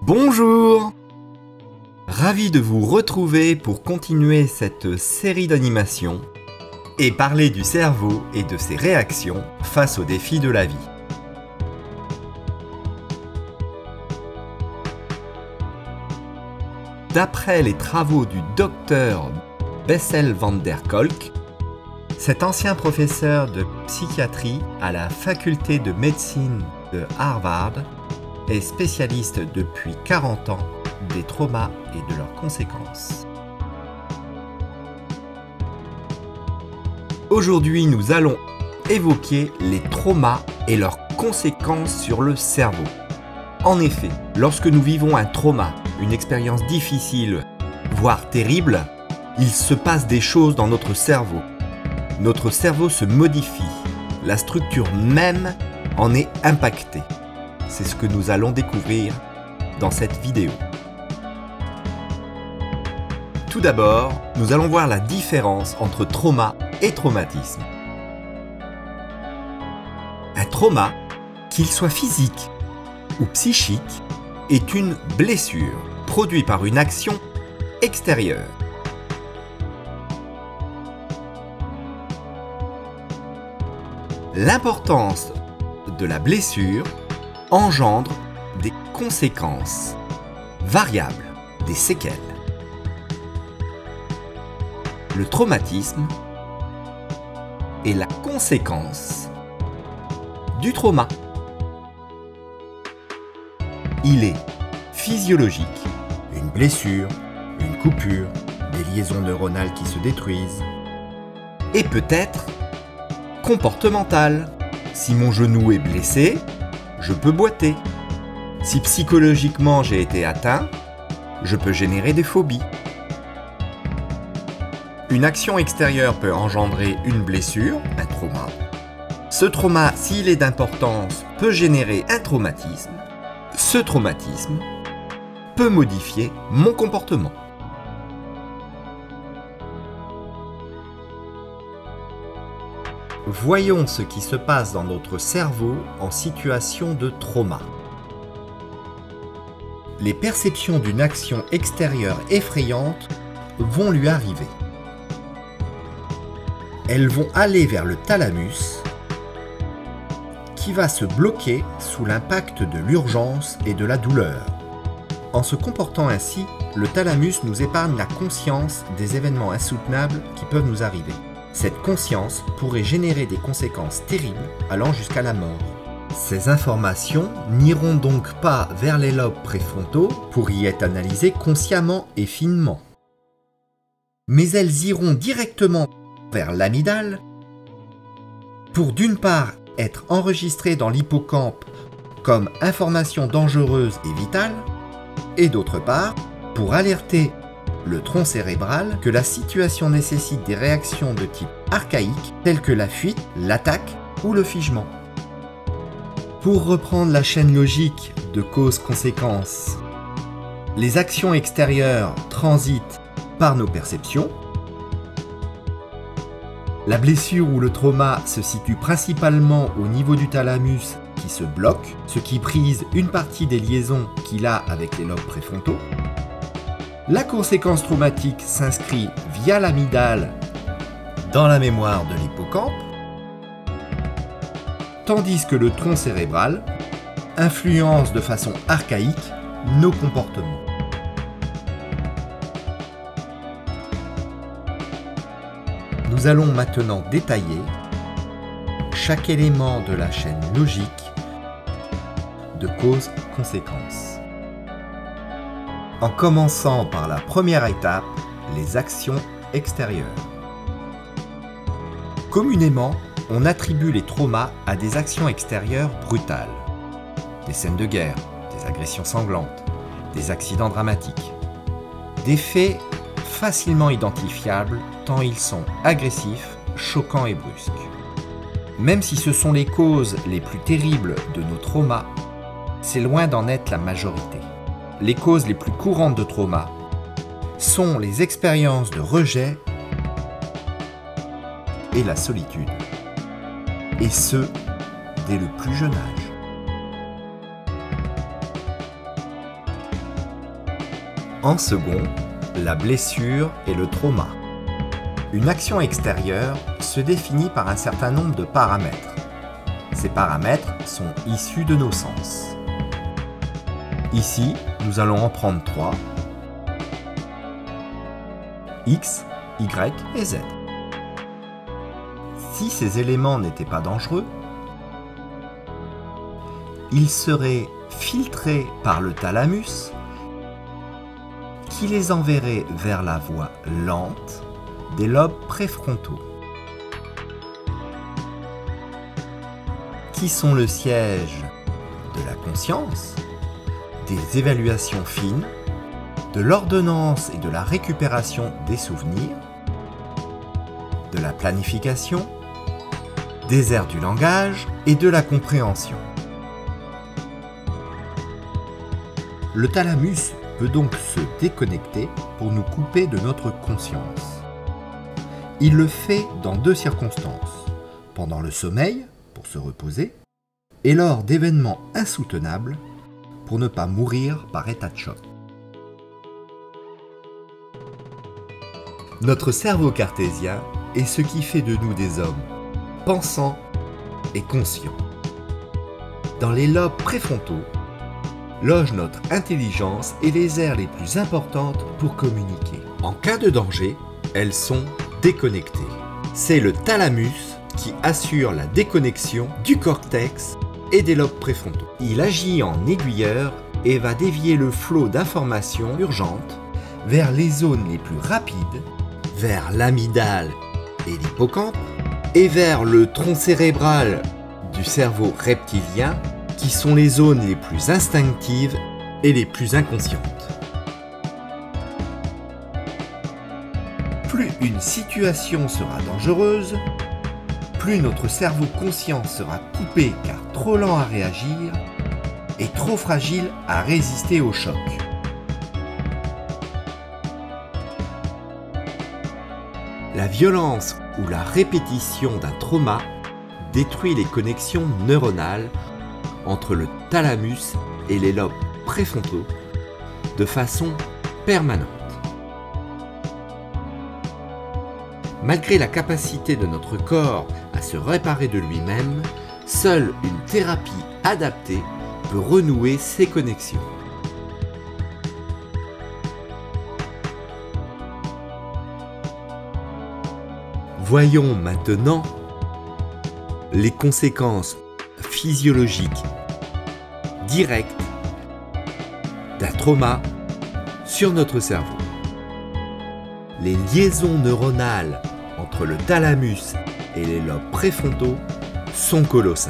Bonjour! Ravi de vous retrouver pour continuer cette série d'animations et parler du cerveau et de ses réactions face aux défis de la vie. D'après les travaux du docteur Bessel van der Kolk, cet ancien professeur de psychiatrie à la faculté de médecine de Harvard est spécialiste depuis 40 ans des traumas et de leurs conséquences. Aujourd'hui, nous allons évoquer les traumas et leurs conséquences sur le cerveau. En effet, lorsque nous vivons un trauma, une expérience difficile, voire terrible, il se passe des choses dans notre cerveau. Notre cerveau se modifie, la structure même en est impactée. C'est ce que nous allons découvrir dans cette vidéo. Tout d'abord, nous allons voir la différence entre trauma et traumatisme. Un trauma, qu'il soit physique ou psychique, est une blessure produite par une action extérieure. L'importance de la blessure engendre des conséquences variables, des séquelles. Le traumatisme est la conséquence du trauma. Il est physiologique, une blessure, une coupure, des liaisons neuronales qui se détruisent, et peut-être comportemental. Si mon genou est blessé, je peux boiter. Si psychologiquement j'ai été atteint, je peux générer des phobies. Une action extérieure peut engendrer une blessure, un trauma. Ce trauma, s'il est d'importance, peut générer un traumatisme. Ce traumatisme peut modifier mon comportement. Voyons ce qui se passe dans notre cerveau en situation de trauma. Les perceptions d'une action extérieure effrayante vont lui arriver. Elles vont aller vers le thalamus qui va se bloquer sous l'impact de l'urgence et de la douleur. En se comportant ainsi, le thalamus nous épargne la conscience des événements insoutenables qui peuvent nous arriver. Cette conscience pourrait générer des conséquences terribles allant jusqu'à la mort. Ces informations n'iront donc pas vers les lobes préfrontaux pour y être analysées consciemment et finement. Mais elles iront directement vers l'amygdale pour d'une part être enregistrées dans l'hippocampe comme information dangereuse et vitale, et d'autre part pour alerter le tronc cérébral que la situation nécessite des réactions de type archaïque telles que la fuite, l'attaque ou le figement. Pour reprendre la chaîne logique de cause-conséquence, les actions extérieures transitent par nos perceptions. La blessure ou le trauma se situe principalement au niveau du thalamus qui se bloque, ce qui brise une partie des liaisons qu'il a avec les lobes préfrontaux. La conséquence traumatique s'inscrit via l'amygdale dans la mémoire de l'hippocampe, tandis que le tronc cérébral influence de façon archaïque nos comportements. Nous allons maintenant détailler chaque élément de la chaîne logique de cause-conséquence. En commençant par la première étape, les actions extérieures. Communément, on attribue les traumas à des actions extérieures brutales. Des scènes de guerre, des agressions sanglantes, des accidents dramatiques. Des faits facilement identifiables tant ils sont agressifs, choquants et brusques. Même si ce sont les causes les plus terribles de nos traumas, c'est loin d'en être la majorité. Les causes les plus courantes de trauma sont les expériences de rejet et la solitude, et ce, dès le plus jeune âge. En second, la blessure et le trauma. Une action extérieure se définit par un certain nombre de paramètres. Ces paramètres sont issus de nos sens. Ici, nous allons en prendre 3. X, Y et Z. Si ces éléments n'étaient pas dangereux, ils seraient filtrés par le thalamus qui les enverrait vers la voie lente des lobes préfrontaux, qui sont le siège de la conscience, des évaluations fines, de l'ordonnance et de la récupération des souvenirs, de la planification, des aires du langage et de la compréhension. Le thalamus peut donc se déconnecter pour nous couper de notre conscience. Il le fait dans 2 circonstances, pendant le sommeil, pour se reposer, et lors d'événements insoutenables, pour ne pas mourir par état de choc. Notre cerveau cartésien est ce qui fait de nous des hommes pensants et conscients. Dans les lobes préfrontaux, loge notre intelligence et les aires les plus importantes pour communiquer. En cas de danger, elles sont déconnectées. C'est le thalamus qui assure la déconnexion du cortex et des lobes préfrontaux. Il agit en aiguilleur et va dévier le flot d'informations urgentes vers les zones les plus rapides, vers l'amygdale et l'hippocampe, et vers le tronc cérébral du cerveau reptilien, qui sont les zones les plus instinctives et les plus inconscientes. Plus une situation sera dangereuse, plus notre cerveau conscient sera coupé car trop lent à réagir et trop fragile à résister au choc. La violence ou la répétition d'un trauma détruit les connexions neuronales entre le thalamus et les lobes préfrontaux de façon permanente. Malgré la capacité de notre corps à se réparer de lui-même, seule une thérapie adaptée peut renouer ces connexions. Voyons maintenant les conséquences physiologiques directes d'un trauma sur notre cerveau. Les liaisons neuronales entre le thalamus et les lobes préfrontaux sont colossales.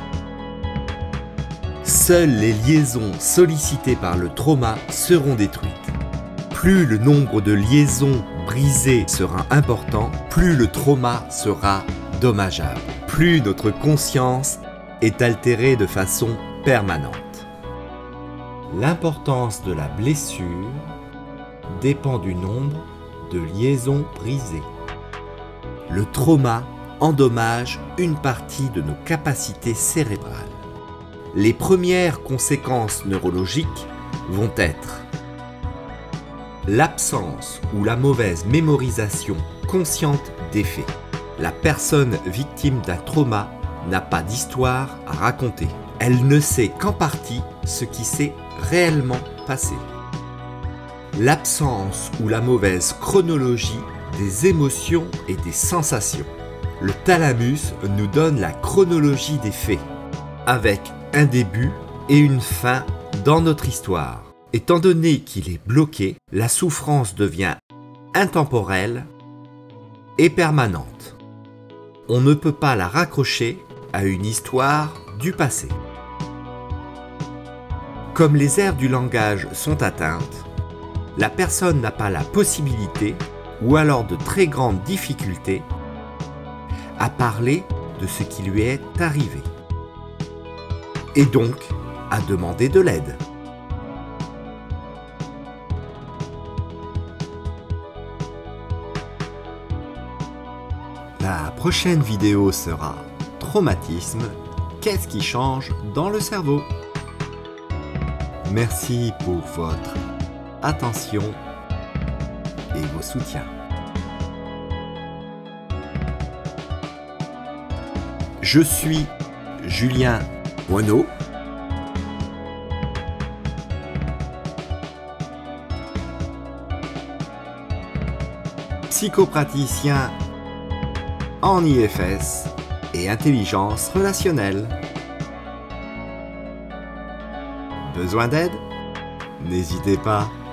Seules les liaisons sollicitées par le trauma seront détruites. Plus le nombre de liaisons brisées sera important, plus le trauma sera dommageable, plus notre conscience est altérée de façon permanente. L'importance de la blessure dépend du nombre de liaisons brisées. Le trauma endommage une partie de nos capacités cérébrales. Les premières conséquences neurologiques vont être l'absence ou la mauvaise mémorisation consciente des faits. La personne victime d'un trauma n'a pas d'histoire à raconter. Elle ne sait qu'en partie ce qui s'est réellement passé. L'absence ou la mauvaise chronologie des émotions et des sensations. Le thalamus nous donne la chronologie des faits, avec un début et une fin dans notre histoire. Étant donné qu'il est bloqué, la souffrance devient intemporelle et permanente. On ne peut pas la raccrocher à une histoire du passé. Comme les aires du langage sont atteintes, la personne n'a pas la possibilité, ou alors de très grandes difficultés, à parler de ce qui lui est arrivé, et donc à demander de l'aide. La prochaine vidéo sera traumatisme, qu'est-ce qui change dans le cerveau? Merci pour votre attention et vos soutiens. Je suis Julien Moineau. Psychopraticien en IFS et intelligence relationnelle. Besoin d'aide? N'hésitez pas.